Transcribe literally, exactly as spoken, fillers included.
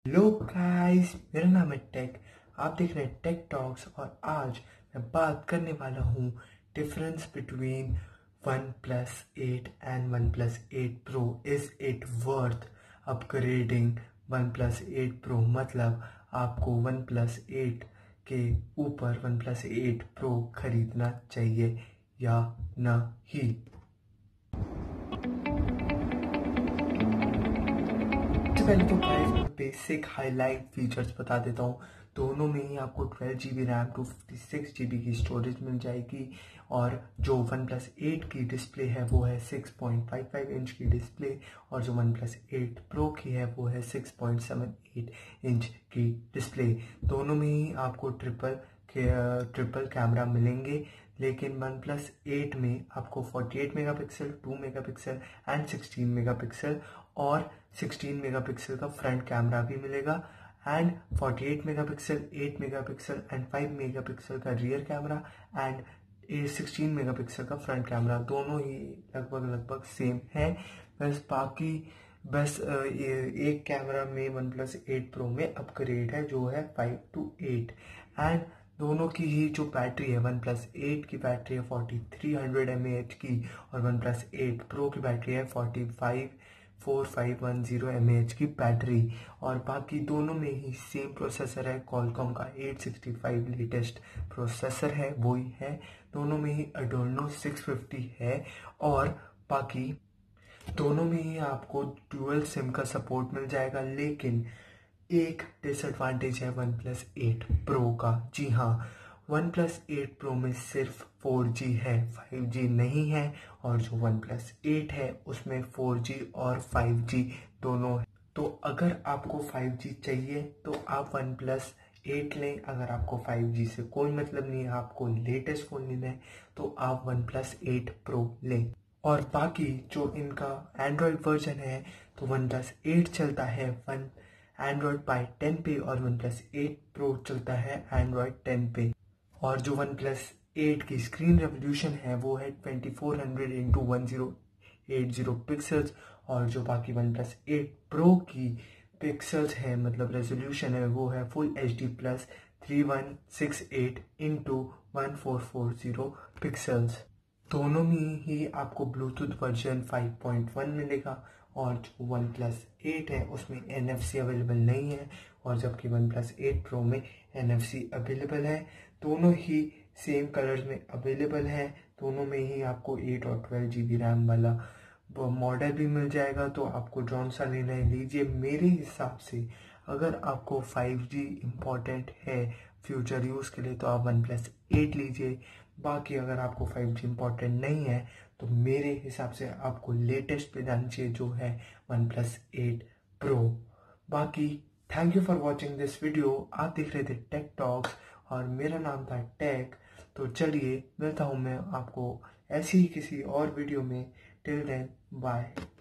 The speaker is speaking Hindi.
हेलो गाइस, मेरा नाम है टेक। आप देख रहे हैं टेक टॉक्स और आज मैं बात करने वाला हूँ difference between OnePlus eight and OnePlus eight pro. Is it worth upgrading OnePlus eight pro? मतलब आपको वन प्लस एट के ऊपर वन प्लस एट प्रो खरीदना चाहिए या नहीं। पहले तो प्राइस में बेसिक हाईलाइट फीचर्स बता देता हूँ। दोनों में ही आपको twelve G B RAM two fifty six G B की स्टोरेज मिल जाएगी और जो वन प्लस एट की डिस्प्ले है वो है six point five five inch की डिस्प्ले और जो वन प्लस एट प्रो की है वो है six point seven eight inch की डिस्प्ले। दोनों में ही आपको ट्रिपल ट्रिपल कैमरा मिलेंगे, लेकिन वन प्लस एट में आपको forty eight megapixel, two megapixel and sixteen megapixel और सिक्सटीन मेगापिक्सल का फ्रंट कैमरा भी मिलेगा and forty eight megapixel, eight megapixel and five megapixel का rear camera and sixteen megapixel का फ्रंट कैमरा। दोनों ही लगभग लगभग सेम है। बस बाकी बस एक कैमरा में वन प्लस एट प्रो में अपग्रेड है जो है फाइव टू एट एंड दोनों की ही जो बैटरी है, वन प्लस एट की बैटरी है forty three hundred M A H की और वन प्लस एट प्रो की बैटरी है forty five four five one zero M A H की बैटरी। और बाकी दोनों में ही सेम प्रोसेसर है, क्वालकॉम का eight sixty five latest processor है, वो ही है। दोनों में ही एडोर्नो सिक्स फिफ्टी है और बाकी दोनों में ही आपको डुअल सिम का सपोर्ट मिल जाएगा। लेकिन एक डिसएडवांटेज है वन प्लस एट प्रो का। जी हाँ, वन प्लस एट प्रो में सिर्फ फोर जी है, फाइव जी नहीं है। और जो वन प्लस एट है उसमें फोर जी और फाइव जी दोनों है। तो अगर आपको फाइव जी चाहिए तो आप वन प्लस एट लें। अगर आपको फाइव जी से कोई मतलब नहीं है, आपको लेटेस्ट फ़ोन लेना है, तो आप वन प्लस एट प्रो लें। और बाकी जो इनका एंड्रॉयड वर्जन है तो वन प्लस एट चलता है वन एंड्रॉयड बाई टेन पे और वन प्लस एट प्रो चलता है एंड्रॉयड टेन पे। और जो वन प्लस एट की स्क्रीन रेवोल्यूशन है वो है twenty four hundred into one zero eight zero pixels और जो बाकी वन प्लस एट प्रो की पिक्सल्स है मतलब रेजोल्यूशन है वो है full H D plus three one six eight into one four four zero pixels. दोनों में ही आपको Bluetooth version five point one मिलेगा और जो वन प्लस एट है उसमें एन एफ सी अवेलेबल नहीं है और जबकि वन प्लस एट प्रो में एन एफ सी अवेलेबल है। दोनों ही सेम कलर्स में अवेलेबल है। दोनों में ही आपको एट और ट्वेल्व जी बी रैम वाला मॉडल भी मिल जाएगा। तो आपको जौन सा लेना है लीजिए। मेरे हिसाब से अगर आपको फाइव जी इम्पॉर्टेंट है फ्यूचर यूज़ के लिए तो आप वन प्लस एट लीजिए। बाकी अगर आपको फाइव जी इम्पॉर्टेंट नहीं है तो मेरे हिसाब से आपको लेटेस्ट पे जाना चाहिए जो है वन प्लस एट प्रो। बाकी thank you for watching this video. आप देख रहे थे टेक टॉक्स और मेरा नाम था टेक। तो चलिए मिलता हूँ मैं आपको ऐसी ही किसी और वीडियो में। Till then bye.